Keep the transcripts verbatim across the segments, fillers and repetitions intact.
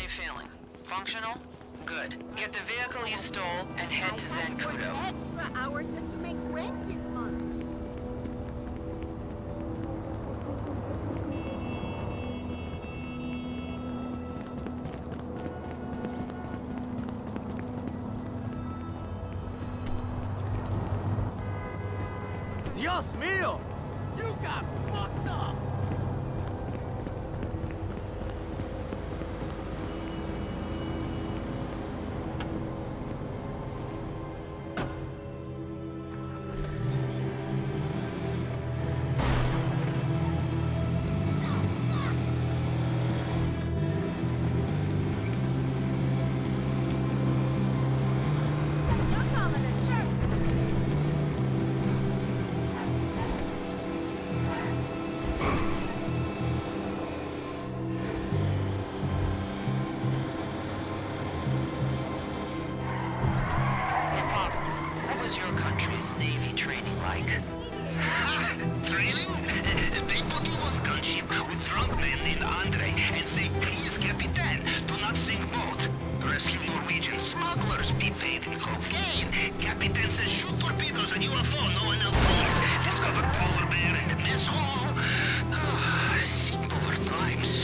you feeling? Functional? Good. Get the vehicle you stole and head to Zancudo. Extra hours just to make rent this month. Dios mío! You got fucked up! Your country's Navy training like? Training? They put you on gunship with drunk men named Andre and say, please, Capitan, do not sink boat. Rescue Norwegian smugglers, be paid in cocaine. Capitan says shoot torpedoes and U F O no one else sees. Discover polar bear in the mess hall. Ah, simpler times.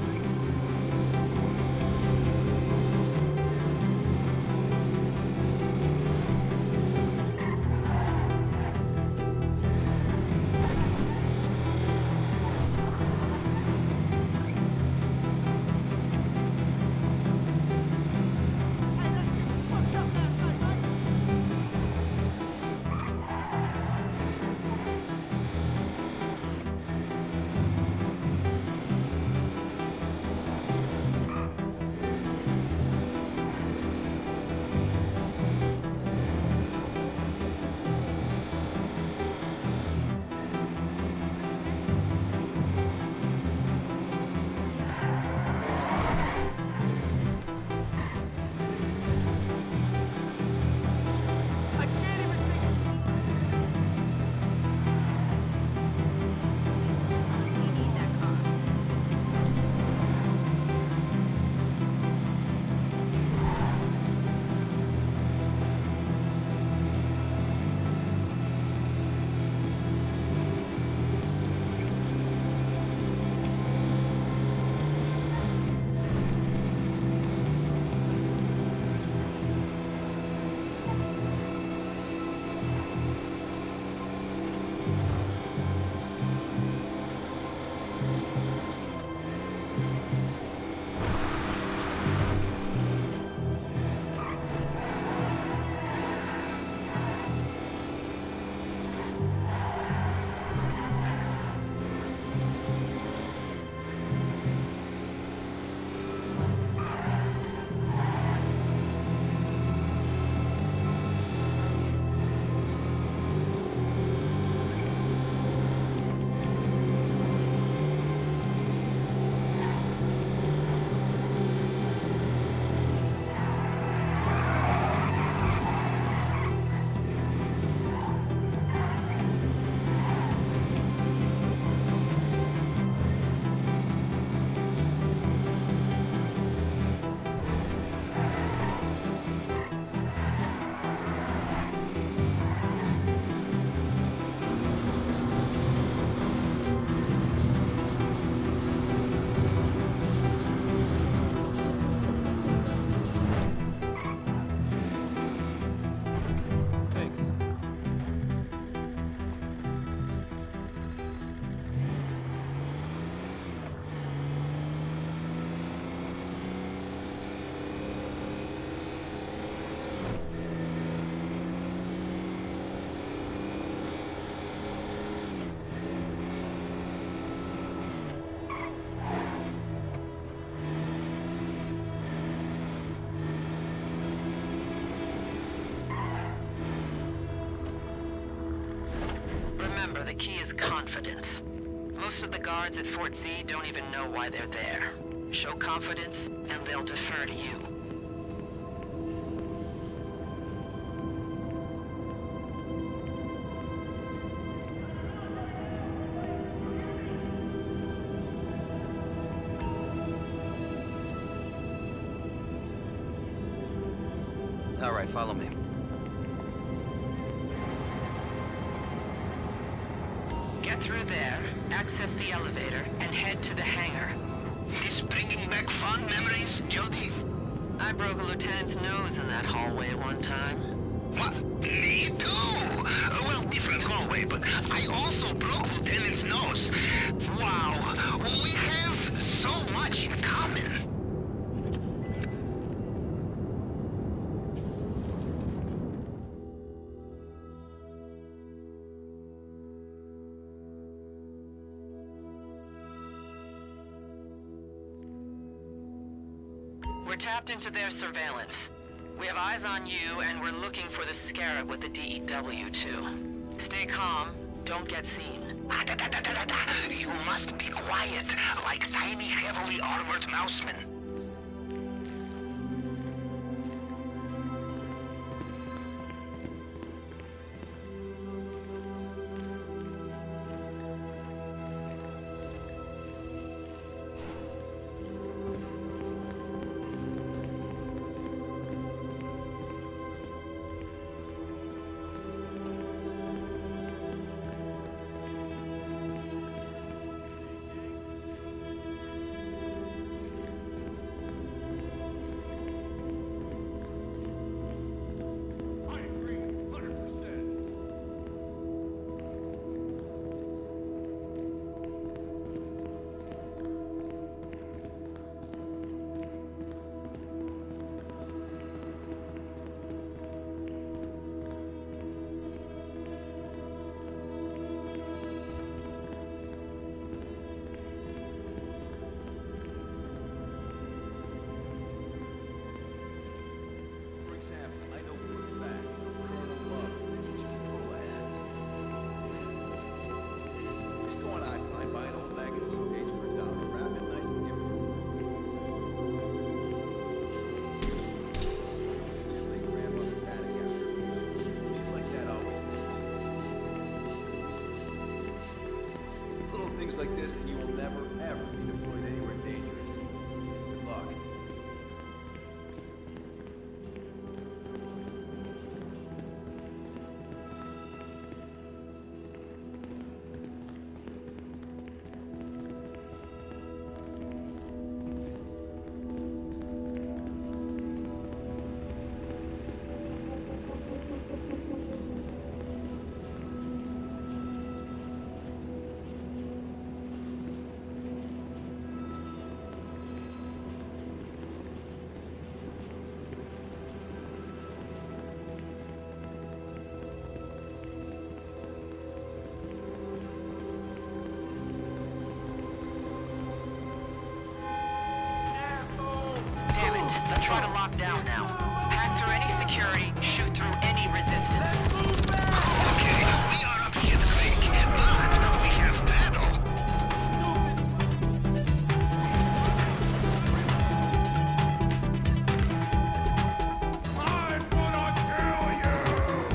The key is confidence. Most of the guards at Fort Z don't even know why they're there. Show confidence, and they'll defer to you. All right, follow me. Get through there, access the elevator, and head to the hangar. This bringing back fond memories, Jody? I broke a lieutenant's nose in that hallway one time. What? Me too! Well, different hallway, but I also broke Lieutenant's nose. Wow, we have so much in common. We're tapped into their surveillance. We have eyes on you, and we're looking for the Scarab with the D E W too. Stay calm, don't get seen. Ah, da, da, da, da, da, da. You must be quiet, like tiny, heavily armored mousemen. Things like this, and you will never, ever be deployed anywhere dangerous. Good luck. They'll try to lock down now. Hack through any security, shoot through any resistance. Okay, we are up shit creek, but we have battle. I'm gonna kill you!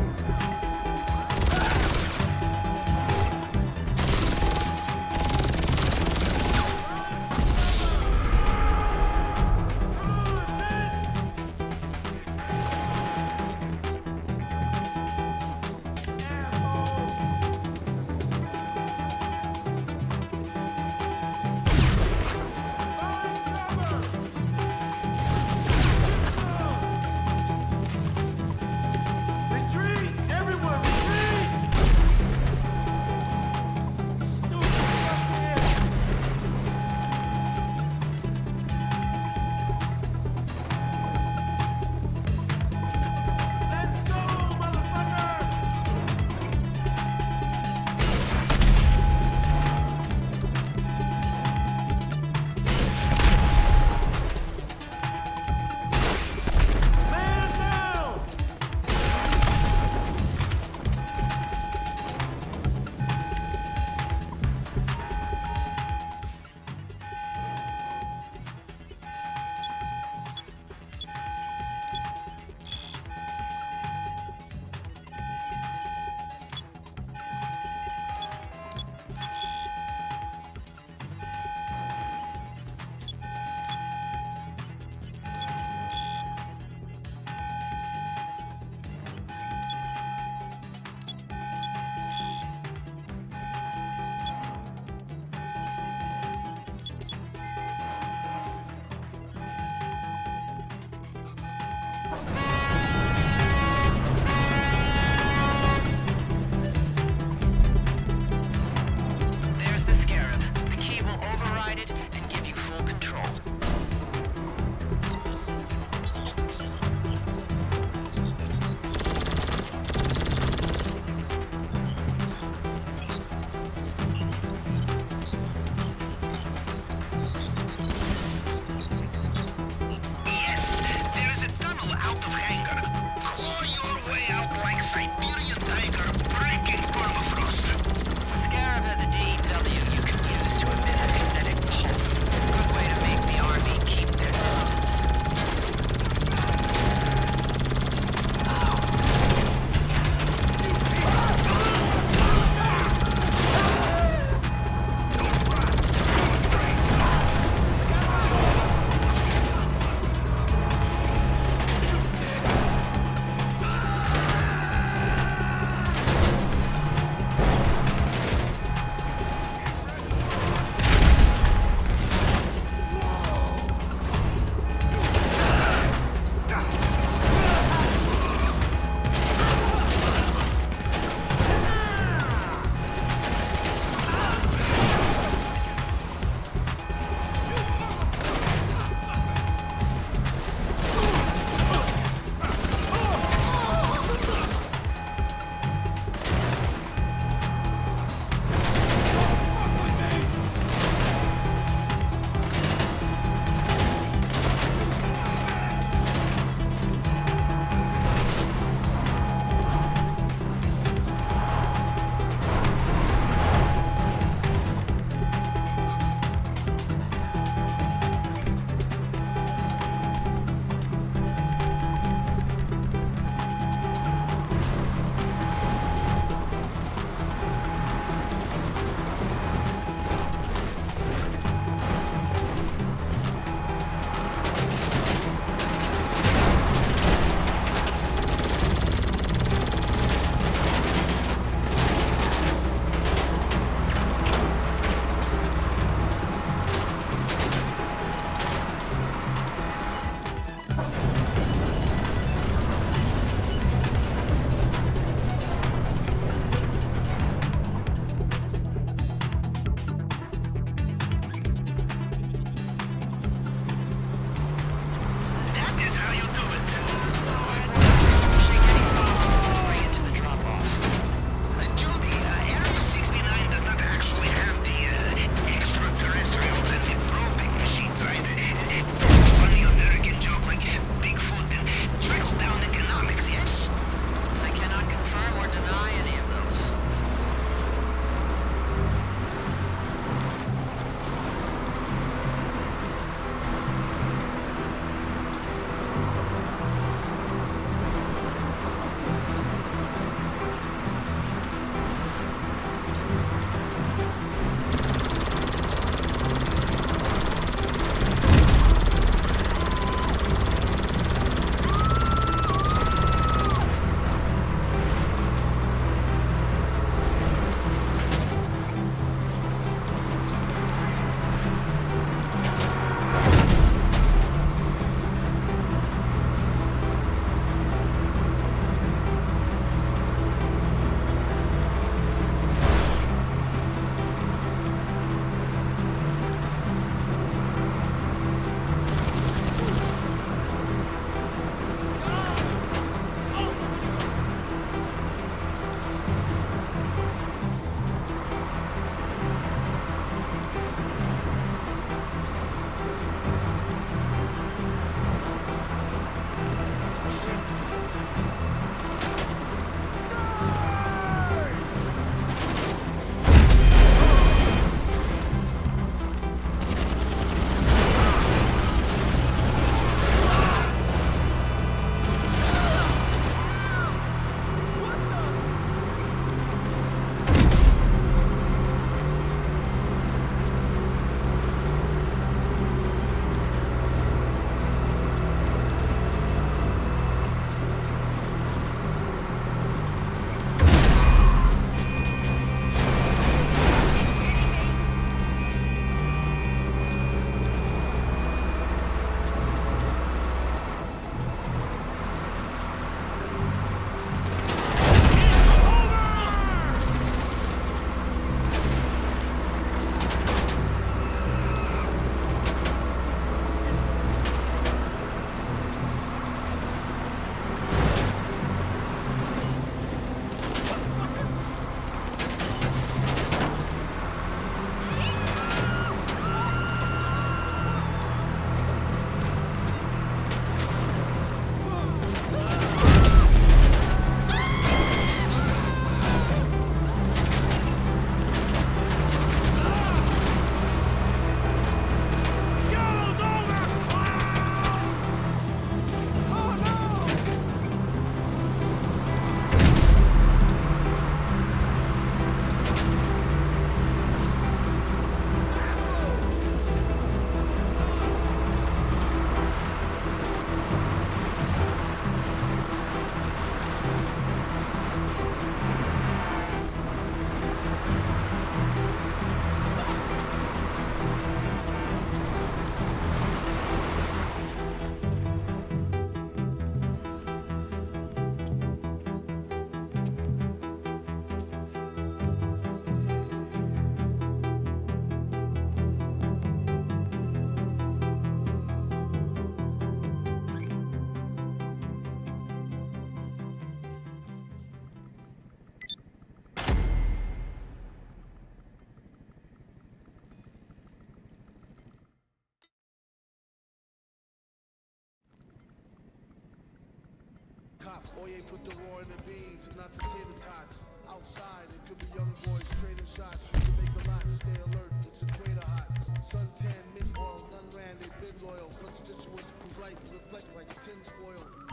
cop. Oye put the raw in the beans and not the tater tots. Outside, it could be young boys trading shots. You can make a lot, stay alert, it's equator hot. Suntan, mint oil, none ran, they've been loyal. Constituents who bright, reflect like tin foil.